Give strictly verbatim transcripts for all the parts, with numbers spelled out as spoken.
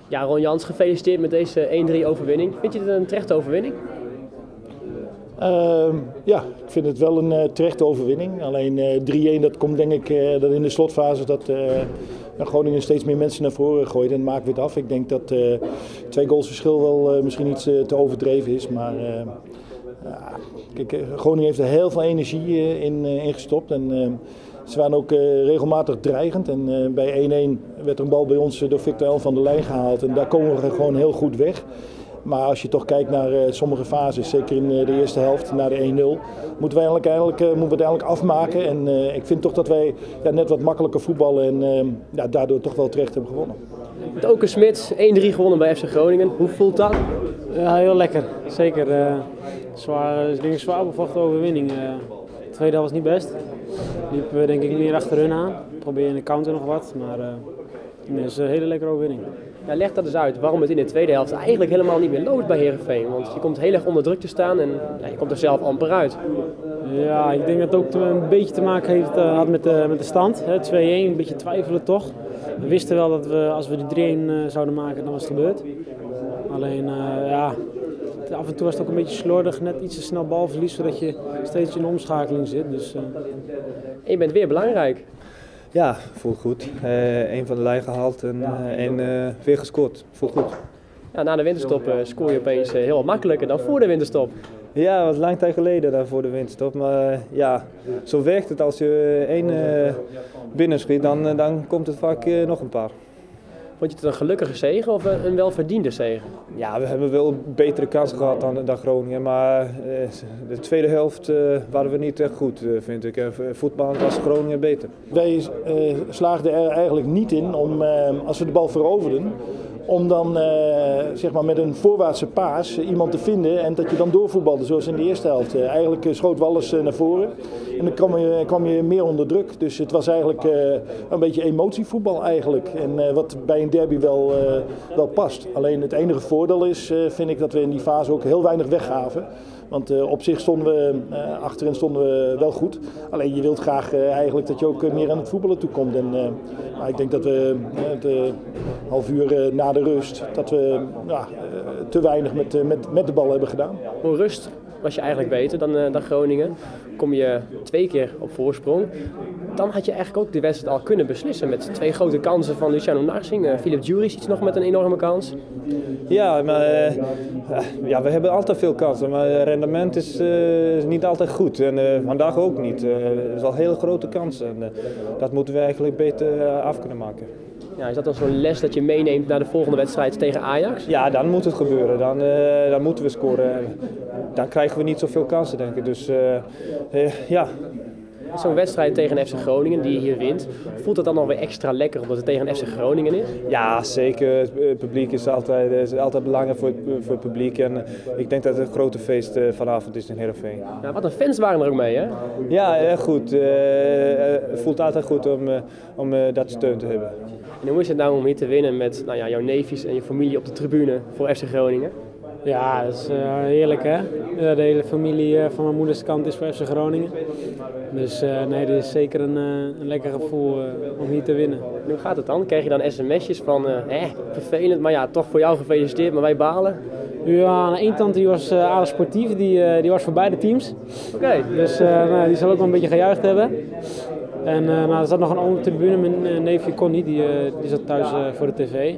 Ja, Ron Jans, gefeliciteerd met deze één drie overwinning. Vind je het een terechte overwinning? Uh, ja, ik vind het wel een uh, terechte overwinning. Alleen uh, drie-een, dat komt denk ik uh, dat in de slotfase dat uh, Groningen steeds meer mensen naar voren gooit en maakt weer het af. Ik denk dat uh, twee goals verschil wel uh, misschien iets uh, te overdreven is. Maar uh, uh, kijk, Groningen heeft er heel veel energie uh, in, uh, in gestopt. En, uh, ze waren ook uh, regelmatig dreigend. En uh, bij één-een werd er een bal bij ons uh, door Victor Elm van de lijn gehaald. En daar komen we gewoon heel goed weg. Maar als je toch kijkt naar uh, sommige fases, zeker in uh, de eerste helft, naar de één nul, moeten we eigenlijk, eigenlijk, uh, moeten we het eigenlijk afmaken. En uh, ik vind toch dat wij ja, net wat makkelijker voetballen en uh, ja, daardoor toch wel terecht hebben gewonnen. Met Oke Smits, één drie gewonnen bij F C Groningen. Hoe voelt dat? Ja, heel lekker. Zeker. Uh, zwaar, ik denk een zwaar bevochten overwinning. Uh, de tweede helft was niet best. Liep uh, denk ik meer achter hun aan. Probeer in de counter nog wat, maar uh, het is een hele lekkere overwinning. Ja, leg dat eens uit waarom het in de tweede helft eigenlijk helemaal niet meer loopt bij Heerenveen. Want je komt heel erg onder druk te staan en ja, je komt er zelf amper uit. Ja, ik denk dat het ook een beetje te maken heeft, uh, had met, de, met de stand. twee-een, een beetje twijfelen toch. We wisten wel dat we, als we die drie-een uh, zouden maken, dan was het gebeurd. Alleen, uh, ja, af en toe was het ook een beetje slordig, net iets te snel balverlies, zodat je steeds in omschakeling zit. Dus, uh... En je bent weer belangrijk. Ja, voelt goed. Uh, Eén van de lijn gehaald en, uh, en uh, weer gescoord. Voelt goed. Ja, na de winterstop uh, scoor je opeens uh, heel wat makkelijker dan voor de winterstop. Ja, dat was lang tijd geleden dan voor de winterstop. Maar uh, ja, zo werkt het. Als je één uh, binnenschiet, dan, uh, dan komt het vaak uh, nog een paar. Vond je het een gelukkige zege of een welverdiende zege? Ja, we hebben wel betere kansen gehad dan, dan Groningen. Maar uh, de tweede helft uh, waren we niet echt goed, uh, vind ik. En voetballend was Groningen beter. Wij uh, slaagden er eigenlijk niet in om, uh, als we de bal veroverden, om dan uh, zeg maar met een voorwaartse paas uh, iemand te vinden en dat je dan doorvoetbalde zoals in de eerste helft. Uh, eigenlijk uh, schoot Wallis uh, naar voren en dan kwam je, kwam je meer onder druk. Dus het was eigenlijk uh, een beetje emotievoetbal eigenlijk. En uh, wat bij een derby wel, uh, wel past. Alleen het enige voordeel is, uh, vind ik, dat we in die fase ook heel weinig weggaven. Want uh, op zich stonden we, uh, achterin stonden we wel goed. Alleen je wilt graag uh, eigenlijk dat je ook uh, meer aan het voetballen toe komt. En uh, maar ik denk dat we uh, het uh, half uur uh, na de rust, dat we uh, uh, te weinig met, uh, met, met de bal hebben gedaan. Voor rust was je eigenlijk beter dan, uh, dan Groningen. Kom je twee keer op voorsprong. Dan had je eigenlijk ook de wedstrijd al kunnen beslissen met twee grote kansen van Luciano Narsing. Uh, Filip Djuric nog met een enorme kans. Ja, maar uh, ja, we hebben altijd veel kansen, maar het rendement is, uh, is niet altijd goed. En uh, vandaag ook niet. Uh, het is al hele grote kansen. En, uh, dat moeten we eigenlijk beter uh, af kunnen maken. Ja, is dat dan zo'n les dat je meeneemt naar de volgende wedstrijd tegen Ajax? Ja, dan moet het gebeuren. Dan, uh, dan moeten we scoren. Dan krijgen we niet zoveel kansen, denk ik. Dus uh, uh, ja. Zo'n wedstrijd tegen F C Groningen die je hier wint, voelt het dan nog weer extra lekker omdat het tegen F C Groningen is? Ja, zeker. Het publiek is altijd, is altijd belangrijk voor het, voor het publiek. En ik denk dat het een grote feest vanavond is in Heerenveen. Ja, wat een fans waren er ook mee, hè? Ja, erg goed. Uh, het voelt altijd goed om, uh, om uh, dat steun te hebben. En hoe is het nou om hier te winnen met nou ja, jouw neefjes en je familie op de tribune voor F C Groningen? Ja, dat is uh, heerlijk hè. Ja, de hele familie uh, van mijn moeders kant is voor F C Groningen. Dus uh, nee, dit is zeker een, uh, een lekker gevoel uh, om hier te winnen. En hoe gaat het dan? Krijg je dan sms'jes van, uh, eh, vervelend, maar ja, toch voor jou gefeliciteerd, maar wij balen? Ja, aan de ene kant die was uh, aardig sportief, die, uh, die was voor beide teams. Oké. Okay. Dus uh, nou, die zal ook wel een beetje gejuicht hebben. En uh, nou, er zat nog een andere tribune, mijn uh, neefje Connie, die, uh, die zat thuis uh, voor de tv.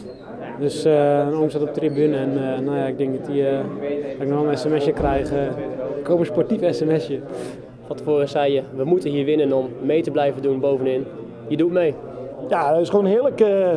Dus uh, een oom zat op de tribune en uh, nou ja, ik denk dat, die, uh, dat ik nog wel een sms'je krijg. Uh, ik hoop een sportief sms'je. Van tevoren zei je, we moeten hier winnen om mee te blijven doen bovenin. Je doet mee. Ja, dat is gewoon heerlijk. Uh, uh,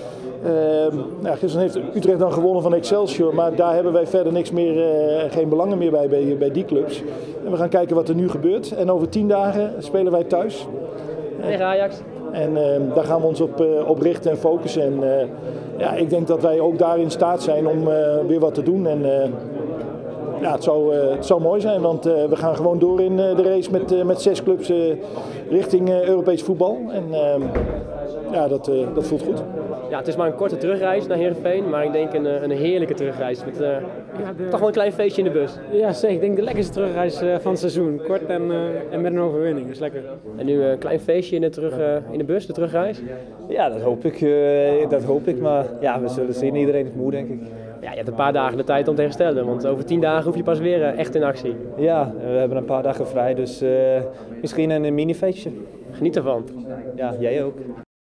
nou, gisteren heeft Utrecht dan gewonnen van Excelsior, maar daar hebben wij verder niks meer, uh, geen belangen meer bij, bij, bij die clubs. En we gaan kijken wat er nu gebeurt. En over tien dagen spelen wij thuis. Tegen Ajax. En uh, daar gaan we ons op, uh, op richten en focussen. En uh, ja, ik denk dat wij ook daar in staat zijn om uh, weer wat te doen. En uh, ja, het zou, uh, het zou mooi zijn, want uh, we gaan gewoon door in uh, de race met, uh, met zes clubs uh, richting uh, Europees voetbal. En, uh, ja, dat, uh, dat voelt goed. Ja, het is maar een korte terugreis naar Heerenveen, maar ik denk een, een heerlijke terugreis. Met uh, ja, de... toch wel een klein feestje in de bus. Ja, zeker. Ik denk de lekkerste terugreis uh, van het seizoen. Kort en, uh, en met een overwinning. Dat is lekker. En nu een klein feestje in de, terug, uh, in de bus, de terugreis? Ja, dat hoop ik. Uh, dat hoop ik, maar ja, we zullen zien. Iedereen is moe, denk ik. Ja, je hebt een paar dagen de tijd om te herstellen, want over tien dagen hoef je pas weer uh, echt in actie. Ja, we hebben een paar dagen vrij, dus uh, misschien een, een mini-feestje. Geniet ervan. Ja, jij ook.